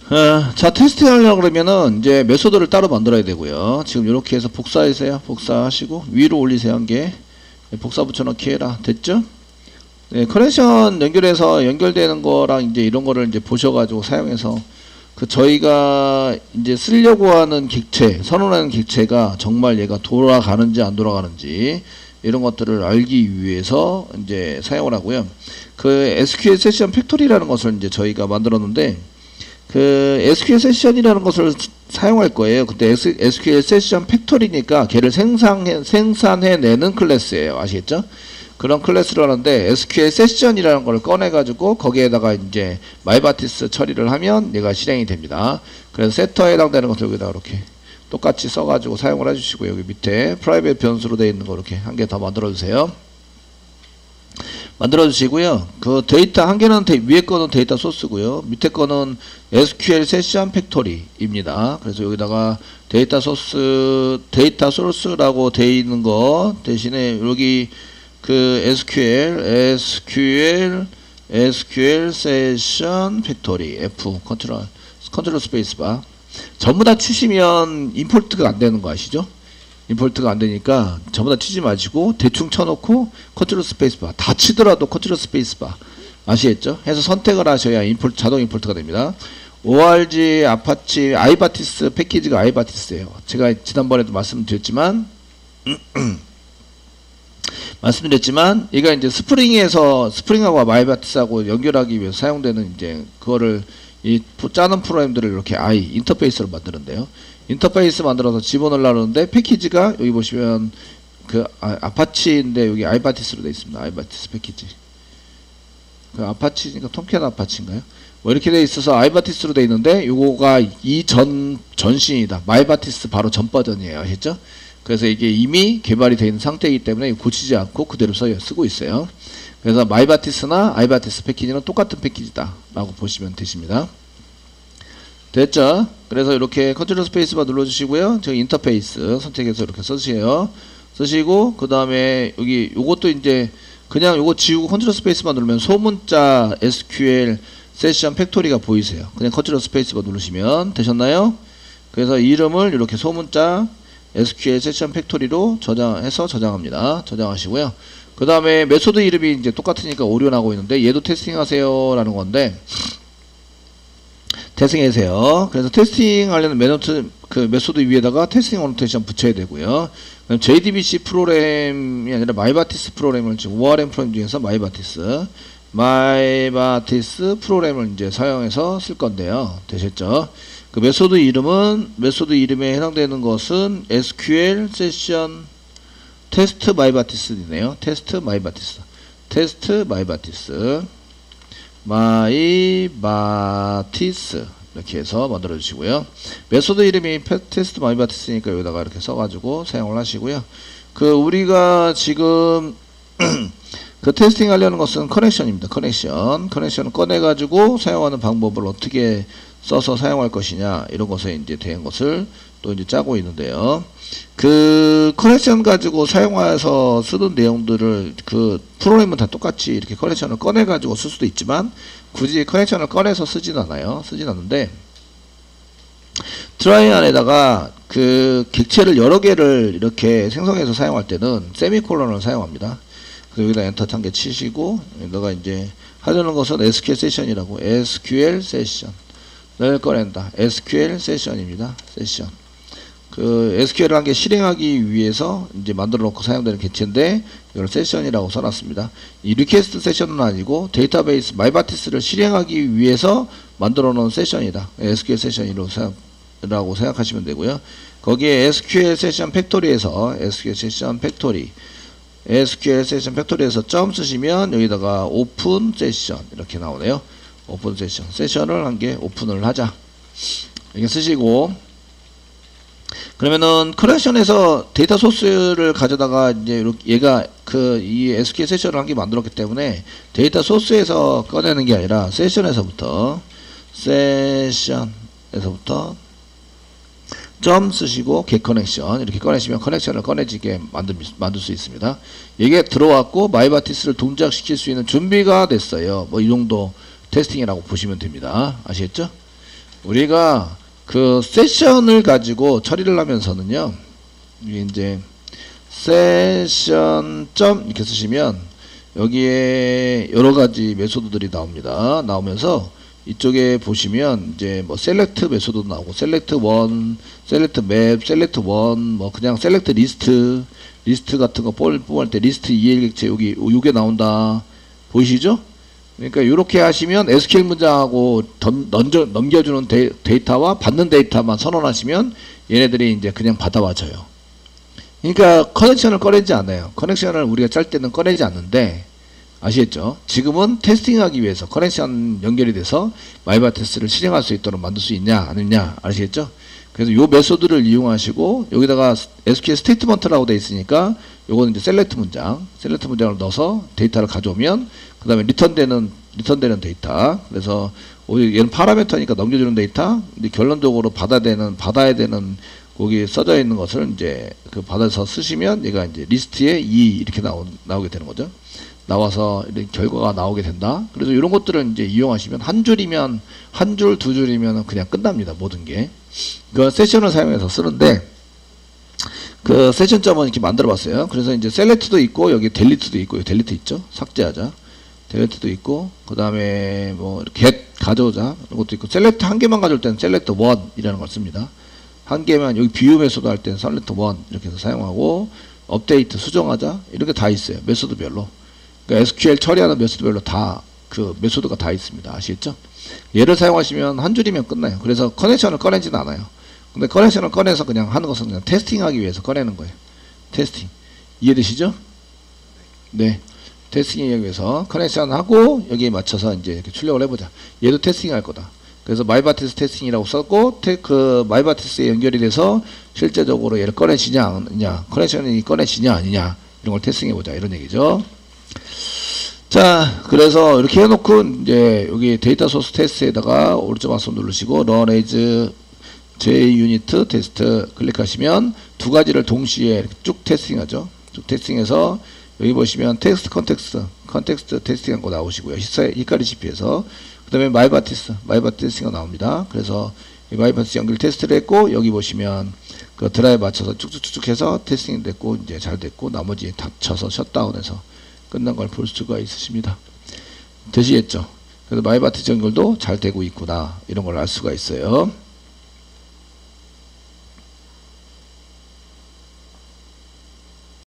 자, 테스팅 하려고 그러면은 이제 메소드를 따로 만들어야 되고요. 지금 이렇게 해서 복사하세요. 복사하시고 위로 올리세요. 한 개. 복사 붙여넣기 해라. 됐죠? 네, 커넥션 연결해서 연결되는 거랑 이제 이런 거를 이제 보셔가지고 사용해서 그 저희가 이제 쓰려고 하는 객체, 선언하는 객체가 정말 얘가 돌아가는지 안 돌아가는지 이런 것들을 알기 위해서 이제 사용을 하고요. 그 SQL 세션 팩토리라는 것을 이제 저희가 만들었는데 그 SQL 세션이라는 것을 사용할 거예요. 근데 SQL 세션 팩토리니까 걔를 생산해내는 클래스예요. 아시겠죠? 그런 클래스를 하는데 SQL 세션이라는 걸 꺼내가지고 거기에다가 이제 마이바티스 처리를 하면 얘가 실행이 됩니다. 그래서 세터에 해당되는 것을 여기다가 이렇게 똑같이 써가지고 사용을 해주시고 여기 밑에 프라이빗 변수로 되어 있는 거 이렇게 한 개 더 만들어주세요. 만들어주시고요. 그 데이터 한 개는 위에 거는 데이터 소스고요. 밑에 거는 SQL 세션 팩토리입니다. 그래서 여기다가 데이터 소스라고 되어 있는 거 대신에 여기 그 SQL 세션 팩토리 F 컨트롤 스페이스바 전부 다 치시면 임포트가 안 되는 거 아시죠? 임포트가 안 되니까 전부 다 치지 마시고 대충 쳐놓고 컨트롤 스페이스바 다 치더라도 컨트롤 스페이스바 아시겠죠? 해서 선택을 하셔야 자동 임포트가 됩니다. org 아파치 아이바티스 패키지가 아이바티스예요. 제가 지난번에도 말씀드렸지만 얘가 이제 스프링하고 마이바티스하고 연결하기 위해서 사용되는 이제 그거를 이 짜는 프로그램들을 이렇게 인터페이스로 만드는데요. 인터페이스 만들어서 집어넣으려고 하는데 패키지가 여기 보시면 그 아파치인데 여기 아이바티스로 되어 있습니다. 아이바티스 패키지. 그 아파치니까 톰캣 아파치인가요? 뭐 이렇게 되어 있어서 아이바티스로 되어 있는데 요거가 이 전신이다. 마이바티스 바로 전 버전이에요. 아시죠? 그래서 이게 이미 개발이 되어 있는 상태이기 때문에 고치지 않고 그대로 쓰고 있어요. 그래서 마이바티스나 아이바티스 패키지는 똑같은 패키지다 라고 보시면 되십니다. 됐죠? 그래서 이렇게 컨트롤 스페이스바 눌러주시고요. 저기 인터페이스 선택해서 이렇게 쓰시고 그 다음에 여기 요것도 이제 그냥 요거 지우고 컨트롤 스페이스바 누르면 소문자 SQL 세션 팩토리가 보이세요. 그냥 컨트롤 스페이스바 누르시면 되셨나요? 그래서 이름을 이렇게 소문자 SQL 세션 팩토리로 저장합니다. 저장하시고요. 그 다음에 메소드 이름이 이제 똑같으니까 오류나고 있는데 얘도 테스팅 하세요 라는 건데 테스팅하세요. 그래서 테스팅 하려는 메소드 위에다가 테스팅 어노테이션 붙여야 되고요. JDBC 프로그램이 아니라 마이바티스 프로그램을 지금 ORM 프로그램 중에서 마이바티스 프로그램을 이제 사용해서 쓸 건데요. 되셨죠? 그 메소드 이름에 해당되는 것은 SQL 세션 테스트 마이바티스이네요. 테스트 마이바티스 이렇게 해서 만들어 주시고요. 메소드 이름이 테스트 마이바티스니까 여기다가 이렇게 써가지고 사용을 하시고요. 그 우리가 지금 그 테스팅 하려는 것은 커넥션입니다. 커넥션을 꺼내가지고 사용하는 방법을 어떻게 써서 사용할 것이냐 이런 것에 이제 대한 것을 또 이제 짜고 있는데요. 그 커넥션 가지고 사용해서 쓰는 내용들을 그 프로그램은 다 똑같이 이렇게 커넥션을 꺼내 가지고 쓸 수도 있지만 굳이 커넥션을 꺼내서 쓰진 않는데 트라이 안에다가 그 객체를 여러 개를 이렇게 생성해서 사용할 때는 세미콜론을 사용합니다. 그래서 여기다 엔터 한 개 치시고 여기다가 이제 하려는 것은 SQL 세션이라고 SQL 세션을 꺼낸다. SQL 세션입니다. 세션. 그 SQL을 한 개 실행하기 위해서 이제 만들어 놓고 사용되는 객체인데 이걸 세션이라고 써놨습니다. 이 리퀘스트 세션은 아니고 데이터베이스 마이바티스를 실행하기 위해서 만들어 놓은 세션이다. SQL 세션이라고 생각하시면 되고요. 거기에 SQL 세션 팩토리에서 점 쓰시면 여기다가 오픈 세션 이렇게 나오네요. 오픈 세션을 한 개 오픈을 하자. 이렇게 쓰시고 그러면은 커넥션에서 데이터 소스를 가져다가 이제 얘가 이 SQL 세션을 한 개 만들었기 때문에 데이터 소스에서 꺼내는 게 아니라 세션에서부터 점 쓰시고 get 커넥션 이렇게 꺼내시면 커넥션을 꺼내지게 만들 수 있습니다. 이게 들어왔고 마이바티스를 동작시킬 수 있는 준비가 됐어요. 뭐 이 정도 테스팅이라고 보시면 됩니다. 아시겠죠? 우리가 그 세션을 가지고 처리를 하면서는요, 이게 이제 세션 점 이렇게 쓰시면 여기에 여러 가지 메소드들이 나옵니다. 나오면서 이쪽에 보시면 이제 뭐 셀렉트 메소드도 나오고 셀렉트 원, 셀렉트 맵, 셀렉트 원, 뭐 그냥 셀렉트 리스트 같은 거 뽑을 때 리스트 EL 객체 여기 요게 나온다. 보이시죠? 그러니까 이렇게 하시면 SQL 문장하고 넘겨주는 데이터와 받는 데이터만 선언하시면 얘네들이 이제 그냥 받아와줘요. 그러니까 커넥션을 꺼내지 않아요. 커넥션을 우리가 짤 때는 꺼내지 않는데, 아시겠죠? 지금은 테스팅하기 위해서 커넥션 연결이 돼서 마이바테스를 실행할 수 있도록 만들 수 있냐 아니냐, 아시겠죠? 그래서 요 메소드를 이용하시고 여기다가 SQL 스테이트먼트라고 되어 있으니까 요거는 이제 셀렉트 문장을 넣어서 데이터를 가져오면 그 다음에 리턴되는 데이터, 그래서 얘는 파라미터니까 넘겨주는 데이터, 근데 결론적으로 받아야 되는 거기 써져 있는 것을 이제 그 받아서 쓰시면 얘가 이제 리스트에 이렇게 나오게 되는 거죠. 나와서 이런 결과가 나오게 된다. 그래서 이런 것들을 이제 이용하시면 한 줄, 두 줄이면 그냥 끝납니다. 모든 게. 그 세션을 사용해서 쓰는데, 그 세션 점은 이렇게 만들어 봤어요. 그래서 이제 셀렉트도 있고, 여기 델리트도 있고, 여기 델리트 있죠? 삭제하자. 델리트도 있고, 그 다음에 뭐, get 가져오자. 이런 것도 있고, 셀렉트 한 개만 가져올 때는 셀렉트 원이라는 걸 씁니다. 한 개만, 여기 비유 메소드 할 때는 셀렉트 원 이렇게 해서 사용하고, 업데이트 수정하자. 이렇게 다 있어요. 메소드별로. 그러니까 SQL 처리하는 메소드별로 다 그 메소드가 다 있습니다. 아시겠죠? 얘를 사용하시면 한 줄이면 끝나요. 그래서 커넥션을 꺼내지는 않아요. 근데 커넥션을 꺼내서 그냥 하는 것은 그냥 테스팅하기 위해서 꺼내는 거예요. 테스팅. 이해되시죠? 네. 테스팅하기 위해서 커넥션하고 여기에 맞춰서 이제 이렇게 출력을 해보자. 얘도 테스팅할 거다. 그래서 마이바티스 테스팅이라고 썼고, 그 마이바티스에 연결이 돼서 실제적으로 얘를 꺼내지냐 아니냐, 커넥션이 꺼내지냐 아니냐, 이런 걸 테스팅해보자, 이런 얘기죠. 자, 그래서 이렇게 해놓고 이제 여기 데이터 소스 테스트에다가 오른쪽 마우스 누르시고 run as JUnit 테스트 클릭하시면 두 가지를 동시에 이렇게 쭉 테스팅하죠. 쭉 테스팅해서 여기 보시면 텍스트 컨텍스트 테스팅한 거 나오시고요. 히카리 CP에서 그 다음에 마이바티스가 나옵니다. 그래서 이 마이바티스 연결 테스트를 했고, 여기 보시면 그 드라이브 맞춰서 쭉쭉쭉 해서 테스팅 됐고, 이제 잘 됐고, 나머지 닫혀서 셧다운해서 끝난 걸 볼 수가 있으십니다. 되시겠죠? 그래서 마이바티스 연결도 잘 되고 있구나, 이런 걸 알 수가 있어요.